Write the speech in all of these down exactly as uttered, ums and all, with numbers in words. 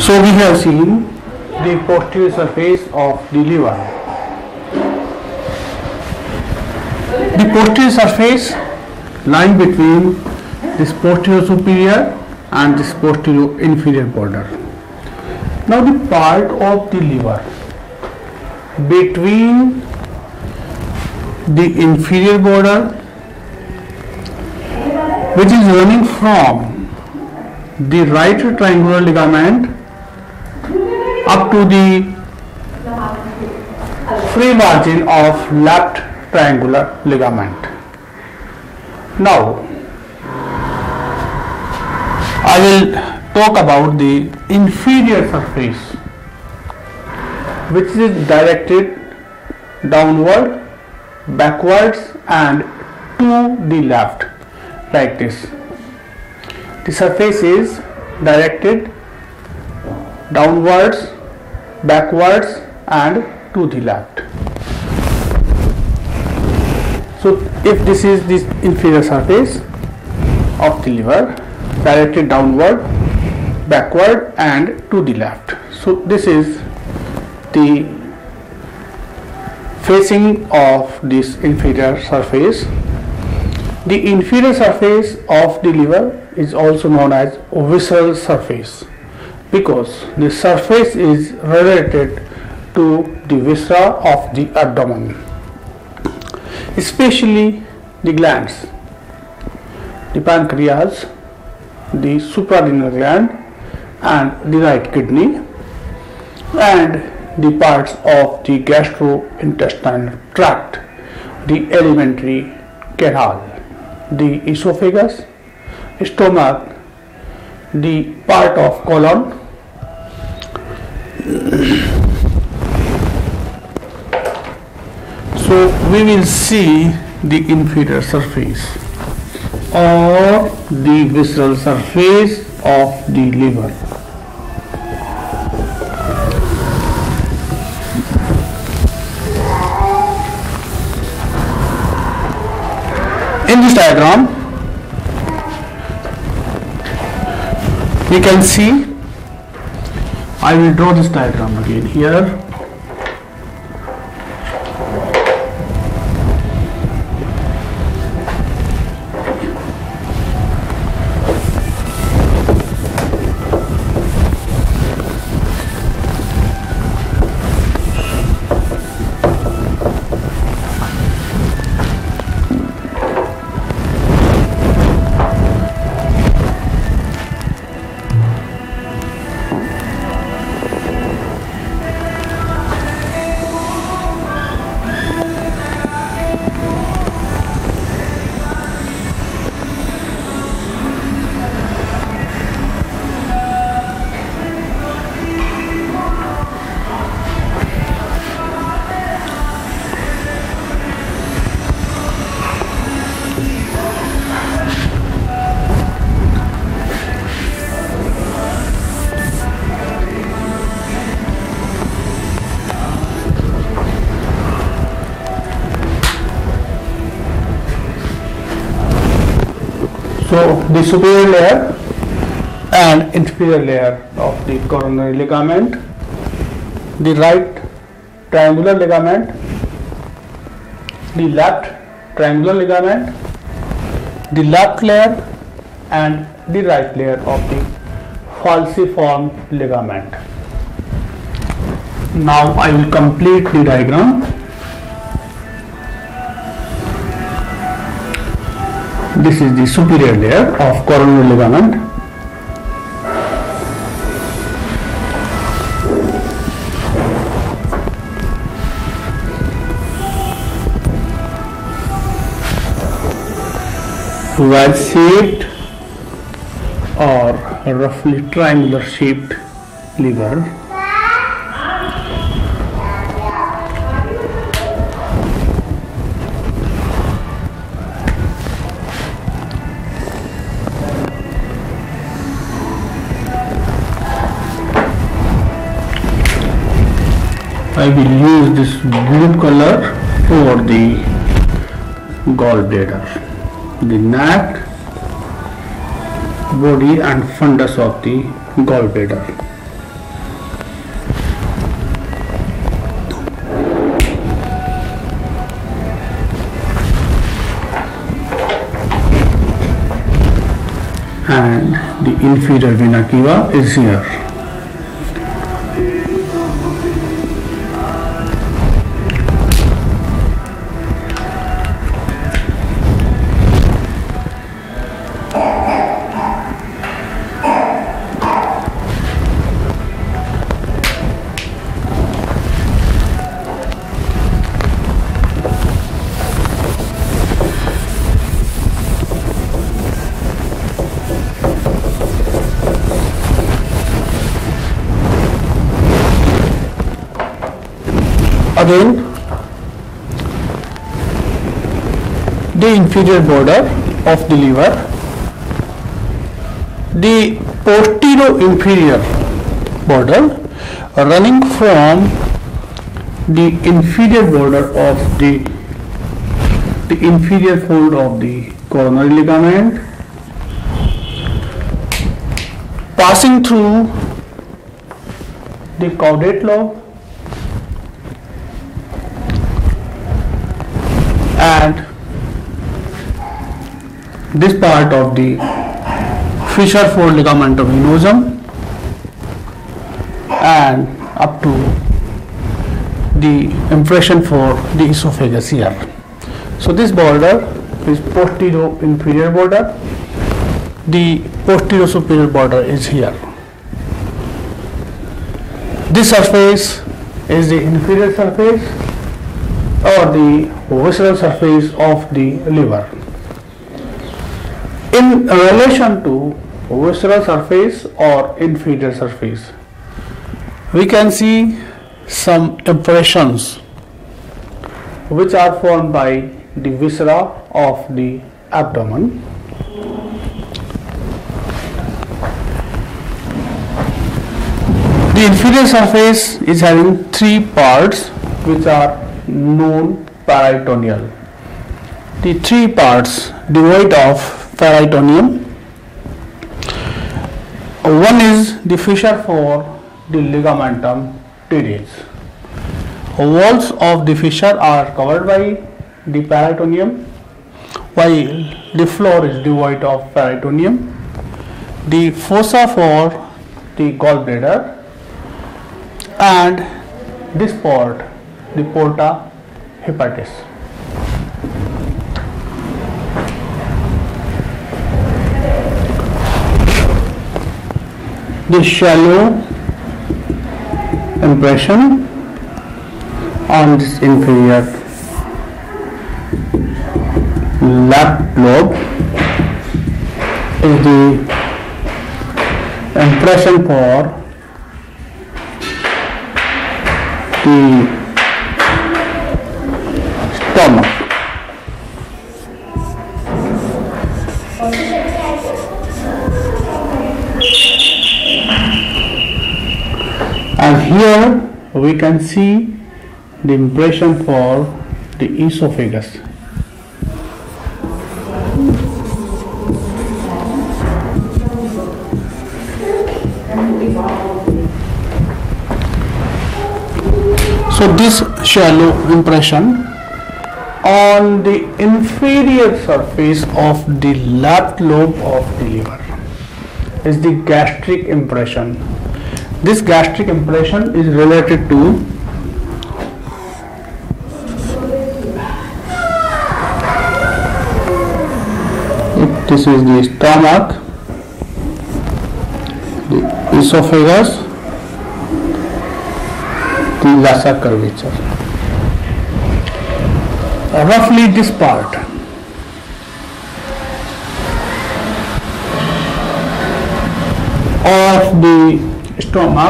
So we have seen the posterior surface of the liver. The posterior surface lying between this posterior superior and this posterior inferior border. Now the part of the liver between the inferior border, which is running from the right triangular ligament up to the free margin of left triangular ligament. Now I will talk about the inferior surface, which is directed downward, backwards and to the left, like this. The surface is directed downwards, backwards and to the left. So if this is the inferior surface of the liver, directed downward, backward and to the left. So this is the facing of this inferior surface. The inferior surface of the liver is also known as visceral surface, because the surface is related to the viscera of the abdomen, especially the glands, the pancreas, the suprarenal gland and the right kidney, and the parts of the gastrointestinal tract, the alimentary canal, the esophagus, stomach, the part of colon, so we will see the inferior surface or the visceral surface of the liver. In this diagram, we can see, I will draw this diagram again here. So the superior layer and inferior layer of the coronary ligament, the right triangular ligament, the left triangular ligament, the left layer and the right layer of the falciform ligament. Now I will complete the diagram. This is the superior layer of coronary ligament. Well shaped or roughly triangular shaped liver. I will use this blue color for the gallbladder, the neck, body and fundus of the gallbladder. and the inferior vena cava is here. Again, the inferior border of the liver, the posterior-inferior border running from the inferior border of the the inferior fold of the coronary ligament, passing through the caudate lobe and this part of the fissure fold ligamentum venosum and up to the impression for the esophagus here. So this border is posterior inferior border, the posterior superior border is here. This surface is the inferior surface or the visceral surface of the liver. In relation to visceral surface or inferior surface, we can see some impressions which are formed by the viscera of the abdomen. The inferior surface is having three parts which are known peritoneal. The three parts devoid of peritoneum. One is the fissure for the ligamentum teres. Walls of the fissure are covered by the peritoneum, while the floor is devoid of peritoneum. The fossa for the gallbladder and this part, the porta hepatis. The shallow impression on this inferior left lobe is the impression for the stomach. And here we can see the impression for the esophagus. So this shallow impression on the inferior surface of the left lobe of the liver is the gastric impression. This gastric impression is related to if this is the stomach, the esophagus, the lesser curvature. Uh, roughly this part of the stomach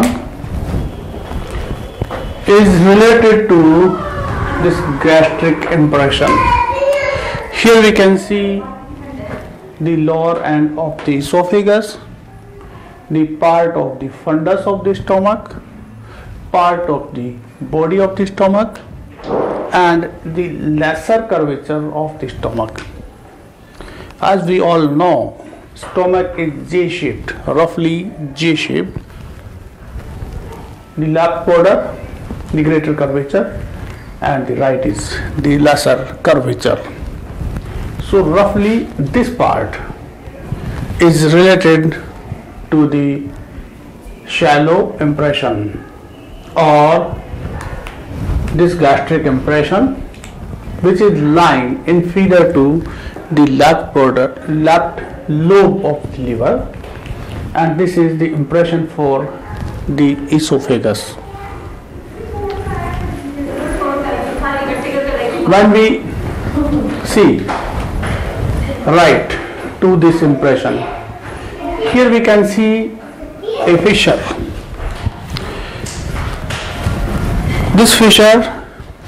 is related to this gastric impression. Here we can see the lower end of the esophagus, the part of the fundus of the stomach, part of the body of the stomach, and the lesser curvature of the stomach. As we all know, stomach is J-shaped, roughly J-shaped. The left border, the greater curvature, and the right is the lesser curvature. So roughly this part is related to the shallow impression or this gastric impression, which is lying inferior to the left border, left lobe of the liver, and this is the impression for the esophagus. When we see right to this impression, here we can see a fissure. This fissure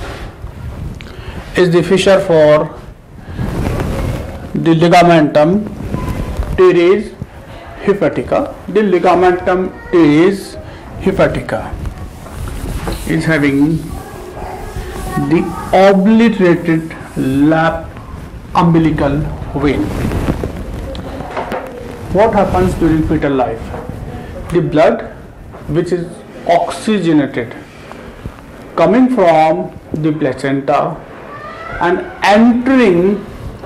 is the fissure for the ligamentum teres hepatica. The ligamentum teres hepatica is having the obliterated left umbilical vein. What happens during fetal life? The blood, which is oxygenated, coming from the placenta and entering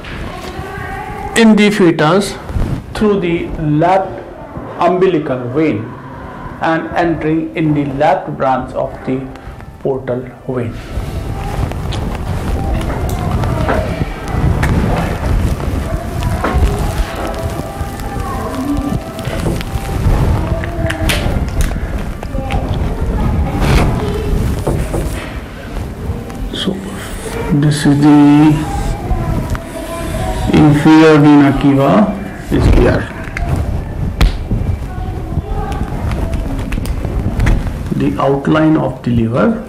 in the fetus through the left umbilical vein and entering in the left branch of the portal vein. This is the inferior vena cava is here. The outline of the liver.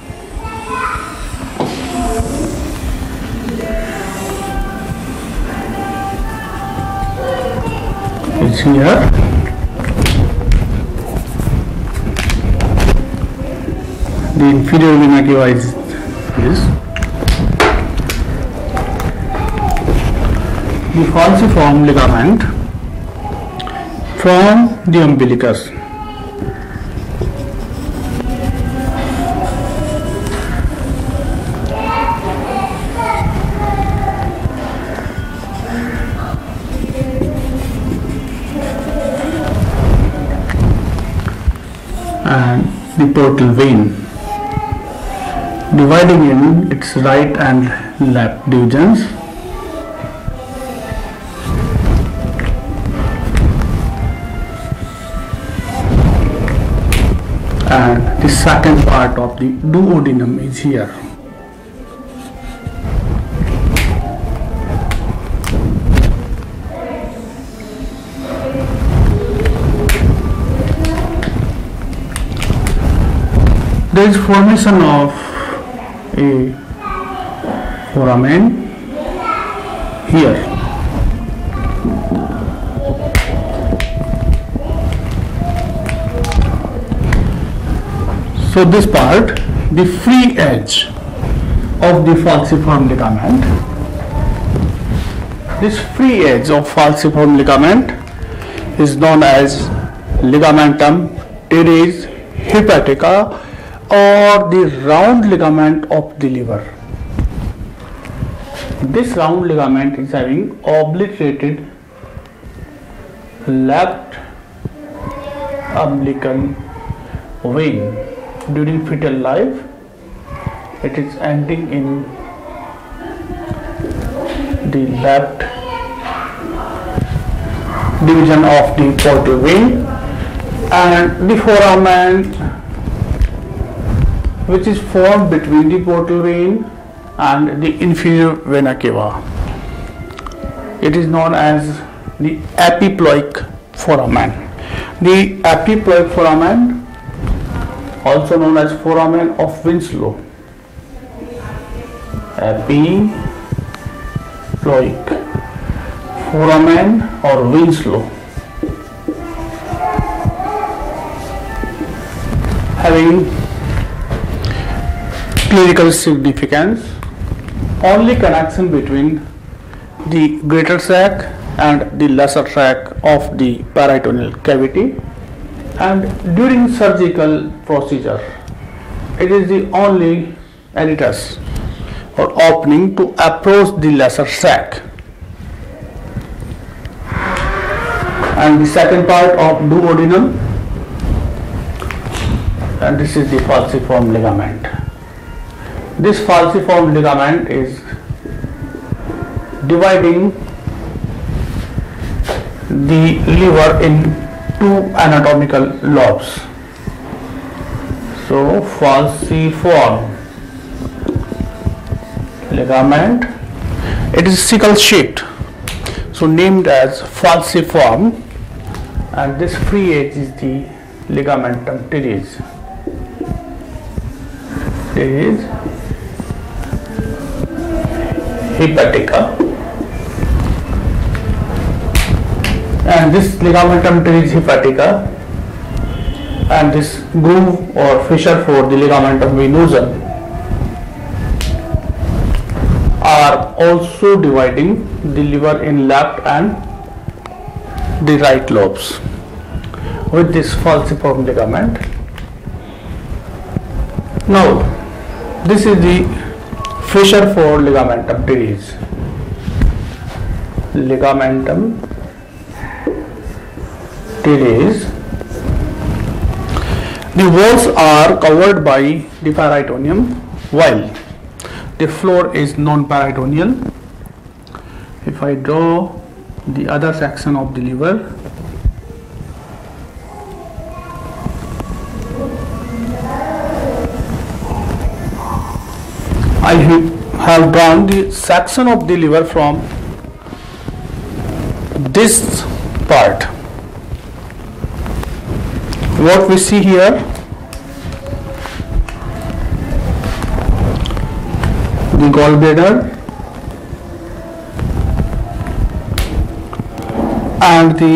Is here. The inferior vena cava is this. The falciform ligament from the umbilicus. And the portal vein, dividing in its right and left divisions. And the second part of the duodenum is here. There is formation of a foramen here. So this part, the free edge of the falciform ligament, this free edge of falciform ligament is known as ligamentum teres hepatica or the round ligament of the liver. This round ligament is having obliterated left umbilical vein. During fetal life, it is ending in the left division of the portal vein, and the foramen, which is formed between the portal vein and the inferior vena cava. It is known as the epiploic foramen. The epiploic foramen, also known as foramen of Winslow, epiploic foramen or Winslow, having clinical significance. Only connection between the greater sac and the lesser sac of the peritoneal cavity, and during surgical procedure it is the only editus or opening to approach the lesser sac. and the second part of duodenum, and this is the falciform ligament. This falciform ligament is dividing the liver in two anatomical lobes. So falciform ligament, it is sickle shaped, so named as falciform, and this free edge is the ligamentum teres. Teres hepatica, and this ligamentum teres hepatica and this groove or fissure for the ligamentum venosum are also dividing the liver in left and the right lobes with this falciform ligament. Now this is the fissure for ligamentum teres. Ligamentum teres. The walls are covered by the peritoneum while the floor is non-peritoneal. If I draw the other section of the liver, I have drawn the section of the liver from this part. What we see here, the gallbladder and the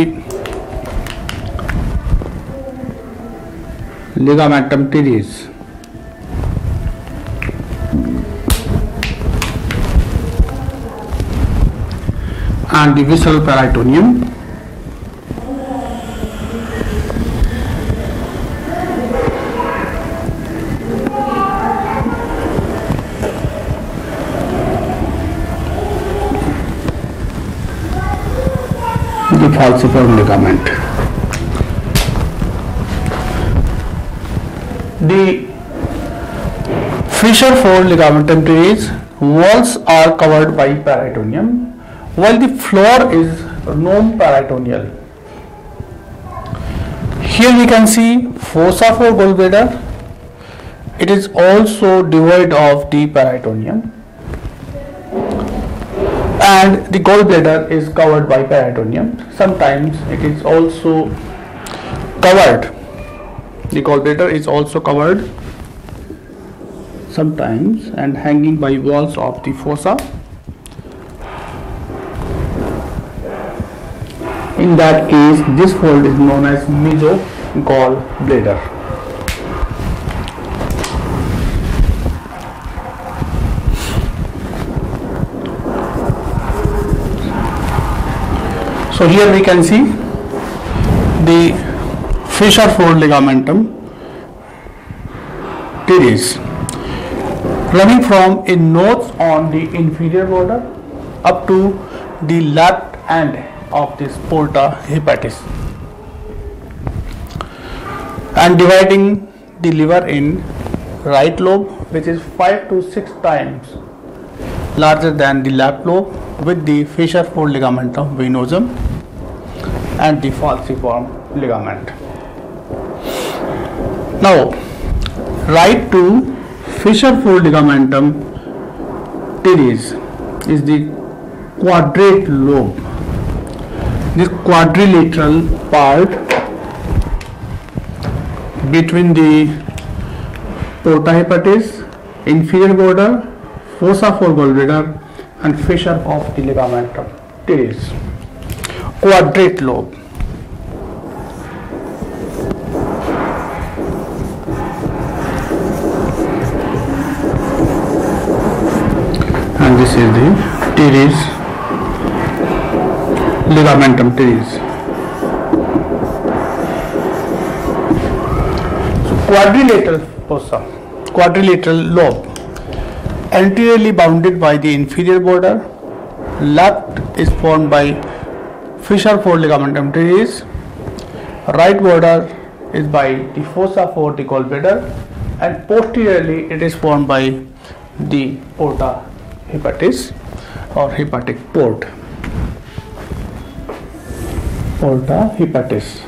ligamentum teres. And the visceral peritoneum. The falciform ligament. The fissure for ligamentum teres walls are covered by peritoneum, while the floor is non-peritoneal. Here we can see fossa for gallbladder. It is also devoid of the peritoneum, and the gallbladder is covered by peritoneum. Sometimes it is also covered. The gallbladder is also covered sometimes and hanging by walls of the fossa. In that case, this fold is known as mesogallbladder. So here we can see the fissure for ligamentum teres running from a notch on the inferior border up to the left end of this porta hepatis and dividing the liver in right lobe, which is five to six times larger than the left lobe, with the fissure for ligamentum venosum and the falciform ligament. Now right to fissure for ligamentum teres is the quadrate lobe. This quadrilateral part between the porta hepatis, inferior border, fossa for gallbladder and fissure of the ligamentum teres. Quadrate lobe. And this is the teres, ligamentum teres. So quadrilateral fossa, quadrilateral lobe, anteriorly bounded by the inferior border, left is formed by fissure for ligamentum teres. Right border is by the fossa for the gallbladder, and posteriorly it is formed by the porta hepatis or hepatic port. Porta hepatis.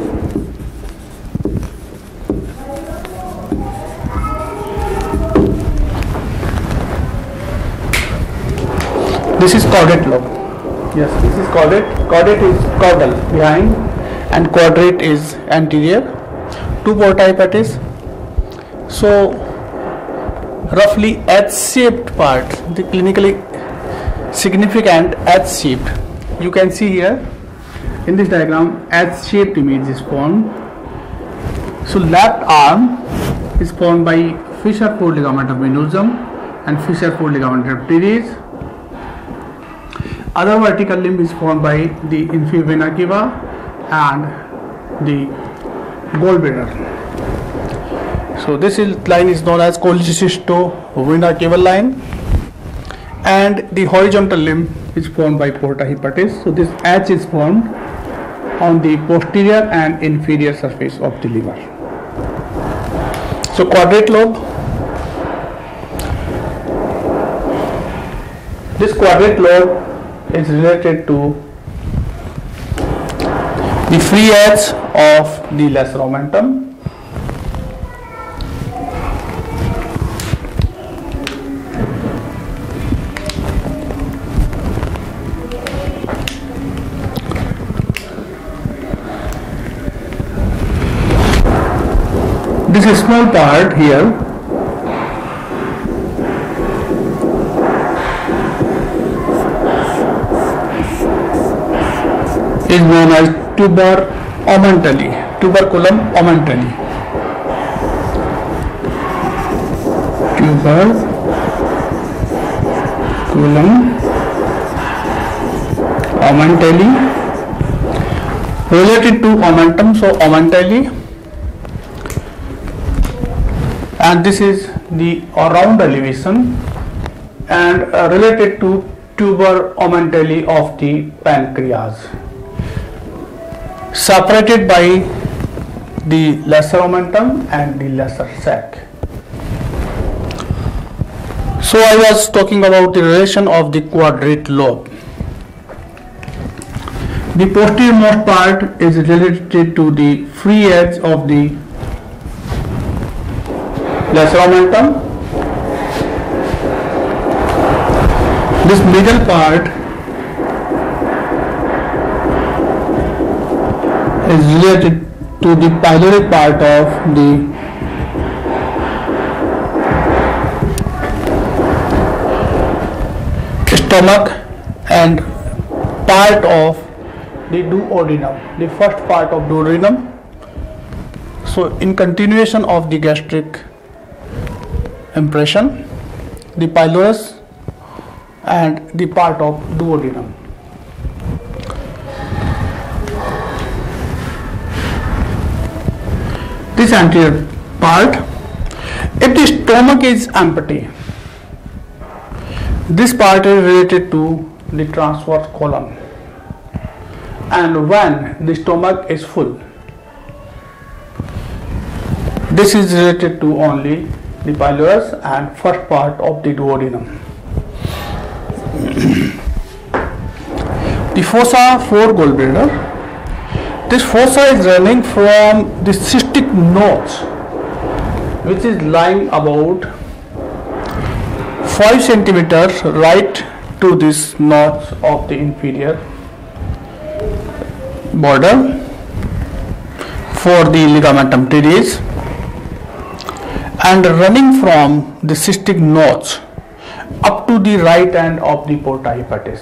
This is caudate lobe. Yes, this is caudate. Caudate is caudal behind, and quadrate is anterior. Two porta hepatis. So, roughly H-shaped part, the clinically significant H-shaped. You can see here in this diagram, H-shaped image is formed. So, left arm is formed by fissure for ligamentum venosum and fissure for ligamentum teres. Other vertical limb is formed by the inferior vena cava and the gallbladder. So this is, line is known as cholecystocvena cava line, and the horizontal limb is formed by porta hepatis. So this H is formed on the posterior and inferior surface of the liver. So quadrate lobe. This quadrate lobe is related to the free edge of the lesser omentum. This is small part here is known as tuber omentally, tuberculum omentally. Tuberculum omentally, related to omentum, so omentally, and this is the round elevation, and uh, related to tuber omentally of the pancreas, separated by the lesser omentum and the lesser sac. So I was talking about the relation of the quadrate lobe. The posteriormost part is related to the free edge of the lesser omentum. This middle part is related to the pyloric part of the stomach and part of the duodenum, the first part of duodenum. So in continuation of the gastric impression, the pylorus and the part of duodenum. This anterior part, if the stomach is empty, this part is related to the transverse colon, and when the stomach is full, this is related to only the pylorus and first part of the duodenum. The fossa for gallbladder. This fossa is running from the cystic notch, which is lying about five centimeters right to this notch of the inferior border for the ligamentum teres, and running from the cystic notch up to the right end of the porta hepatis.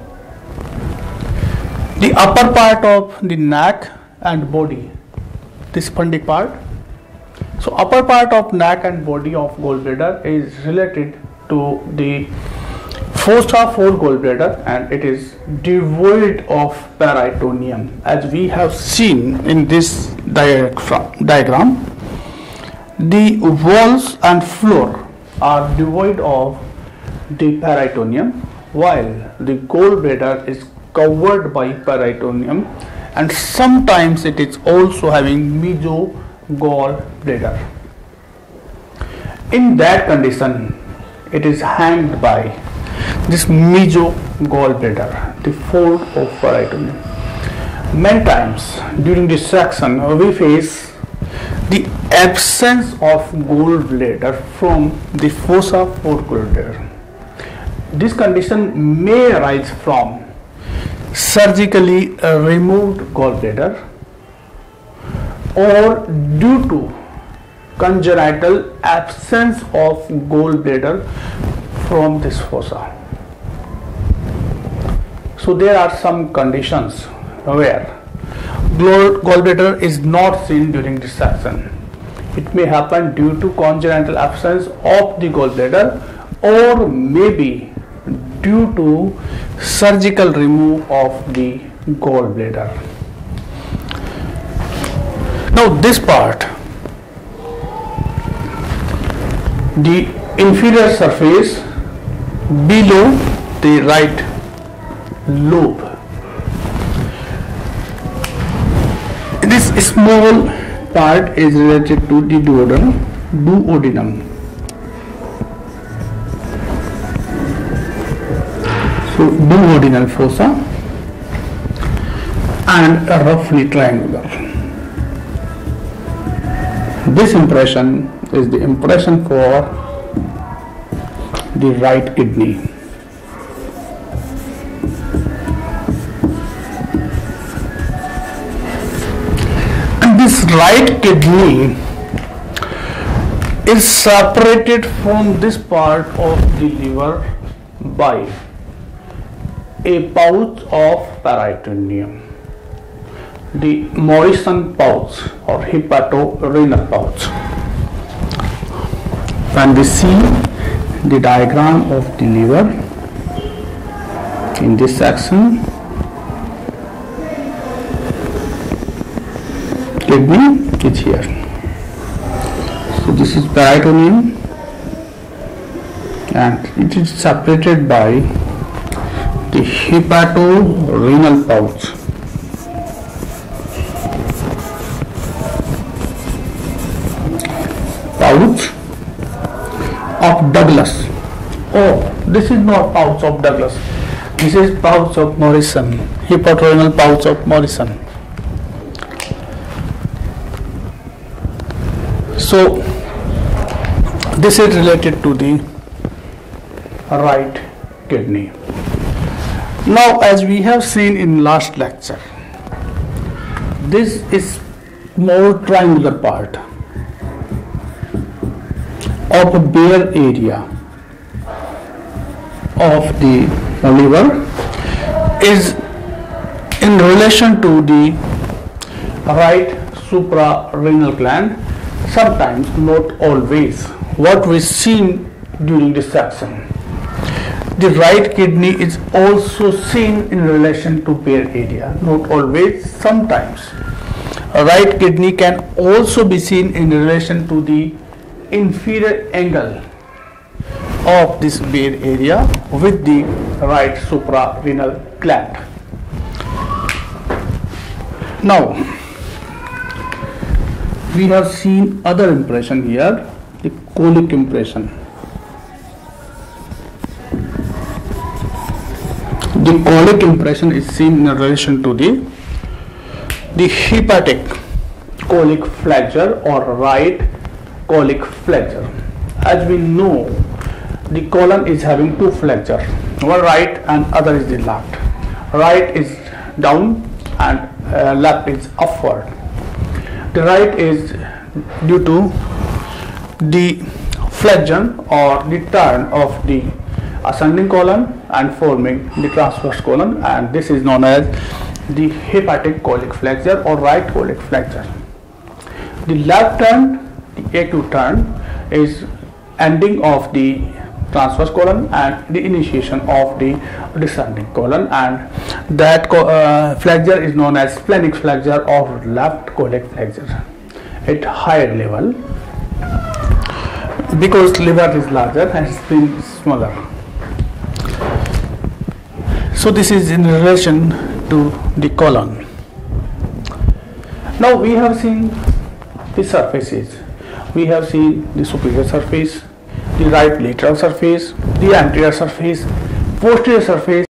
The upper part of the neck and body, this fundic part. So upper part of neck and body of gallbladder is related to the fossa for gallbladder, and it is devoid of peritoneum, as we have seen in this diagram. The walls and floor are devoid of the peritoneum, while the gallbladder is covered by peritoneum, and sometimes it is also having meso-gallbladder. In that condition, it is hanged by this meso-gallbladder, the fold of peritoneum. Many times during this section, we face the absence of gallbladder from the fossa auriculata. This condition may arise from surgically removed gallbladder or due to congenital absence of gallbladder from this fossa. So there are some conditions where gallbladder is not seen during dissection. It may happen due to congenital absence of the gallbladder or maybe due to surgical remove of the gallbladder. Now this part, the inferior surface below the right lobe. This small part is related to the duodenum, duodenum. So duodenal fossa and roughly triangular. This impression is the impression for the right kidney. This right kidney is separated from this part of the liver by a pouch of peritoneum, the Morrison pouch or hepatorenal pouch. When we see the diagram of the liver in this section, kidney is here. So this is peritoneum and it is separated by the hepatorenal pouch. Pouch of Douglas. Oh, this is not pouch of Douglas. This is pouch of Morrison, hepatorenal pouch of Morrison. So this is related to the right kidney. Now, as we have seen in last lecture, this is more triangular part of a bare area of the liver is in relation to the right suprarenal gland. Sometimes, not always, what we seen during this section. The right kidney is also seen in relation to bare area, not always, sometimes. A right kidney can also be seen in relation to the inferior angle of this bare area with the right suprarenal gland. Now, we have seen other impression here, the colic impression. The colic impression is seen in relation to the the hepatic colic flexure or right colic flexure. As we know, the colon is having two flexures, one right and other is the left. Right is down and uh, left is upward. The right is due to the flexion or the turn of the ascending colon and forming the transverse colon, and this is known as the hepatic colic flexure or right colic flexure. The left turn, the acute turn, is ending of the transverse colon and the initiation of the descending colon, and that uh, flexure is known as splenic flexure or left colic flexure at higher level, because liver is larger and spleen is smaller. So this is in relation to the colon. Now we have seen the surfaces. We have seen the superior surface, the right lateral surface, the anterior surface, posterior surface,